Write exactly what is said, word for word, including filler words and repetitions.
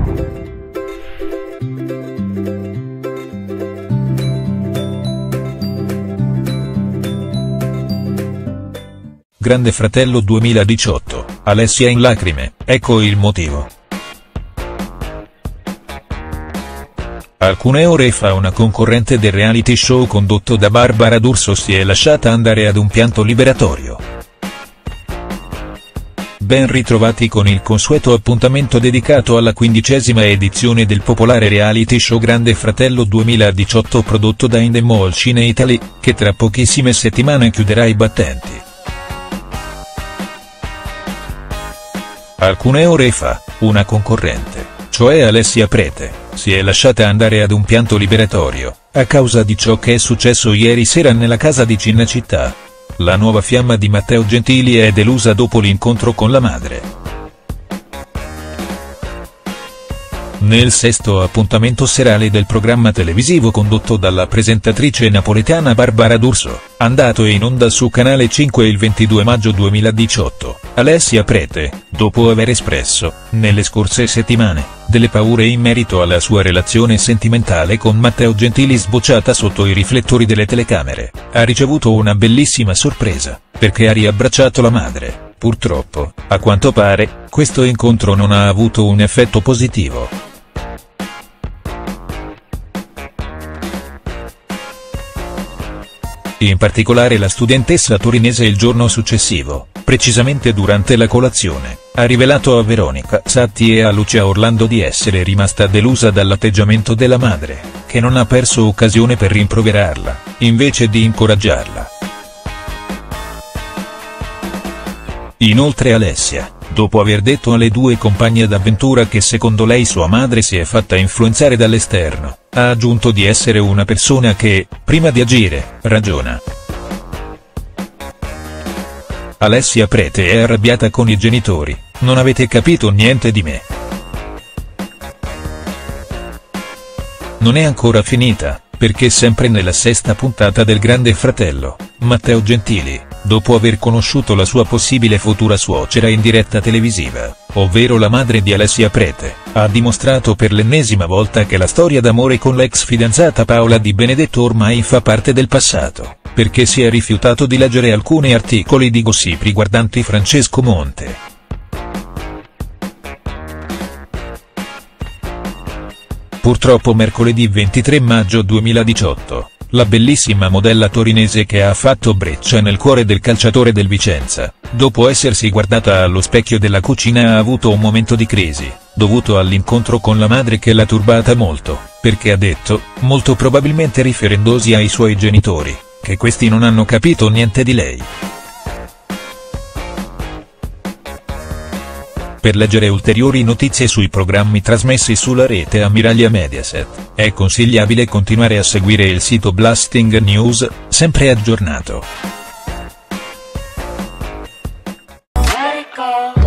Grande Fratello duemiladiciotto, Alessia in lacrime, ecco il motivo. Alcune ore fa una concorrente del reality show condotto da Barbara D'Urso si è lasciata andare ad un pianto liberatorio. Ben ritrovati con il consueto appuntamento dedicato alla quindicesima edizione del popolare reality show Grande Fratello duemiladiciotto prodotto da Endemol Cine Italy, che tra pochissime settimane chiuderà i battenti. Alcune ore fa, una concorrente, cioè Alessia Prete, si è lasciata andare ad un pianto liberatorio, a causa di ciò che è successo ieri sera nella casa di Cinecittà. La nuova fiamma di Matteo Gentili è delusa dopo l'incontro con la madre. Nel sesto appuntamento serale del programma televisivo condotto dalla presentatrice napoletana Barbara D'Urso, andato in onda su Canale cinque il ventidue maggio duemiladiciotto, Alessia Prete, dopo aver espresso, nelle scorse settimane, delle paure in merito alla sua relazione sentimentale con Matteo Gentili sbocciata sotto i riflettori delle telecamere, ha ricevuto una bellissima sorpresa, perché ha riabbracciato la madre. Purtroppo, a quanto pare, questo incontro non ha avuto un effetto positivo. In particolare la studentessa torinese il giorno successivo, precisamente durante la colazione, ha rivelato a Veronica Satti e a Lucia Orlando di essere rimasta delusa dall'atteggiamento della madre, che non ha perso occasione per rimproverarla, invece di incoraggiarla. Inoltre Alessia, dopo aver detto alle due compagne d'avventura che secondo lei sua madre si è fatta influenzare dall'esterno, ha aggiunto di essere una persona che, prima di agire, ragiona. Alessia Prete è arrabbiata con i genitori, non avete capito niente di me. Non è ancora finita, perché sempre nella sesta puntata del Grande Fratello, Matteo Gentili, dopo aver conosciuto la sua possibile futura suocera in diretta televisiva, ovvero la madre di Alessia Prete, ha dimostrato per l'ennesima volta che la storia d'amore con l'ex fidanzata Paola Di Benedetto ormai fa parte del passato, perché si è rifiutato di leggere alcuni articoli di gossip riguardanti Francesco Monte. Purtroppo mercoledì ventitré maggio duemiladiciotto, la bellissima modella torinese che ha fatto breccia nel cuore del calciatore del Vicenza, dopo essersi guardata allo specchio della cucina ha avuto un momento di crisi, dovuto all'incontro con la madre che l'ha turbata molto, perché ha detto, molto probabilmente riferendosi ai suoi genitori, che questi non hanno capito niente di lei. Per leggere ulteriori notizie sui programmi trasmessi sulla rete Ammiraglia Mediaset, è consigliabile continuare a seguire il sito Blasting News, sempre aggiornato.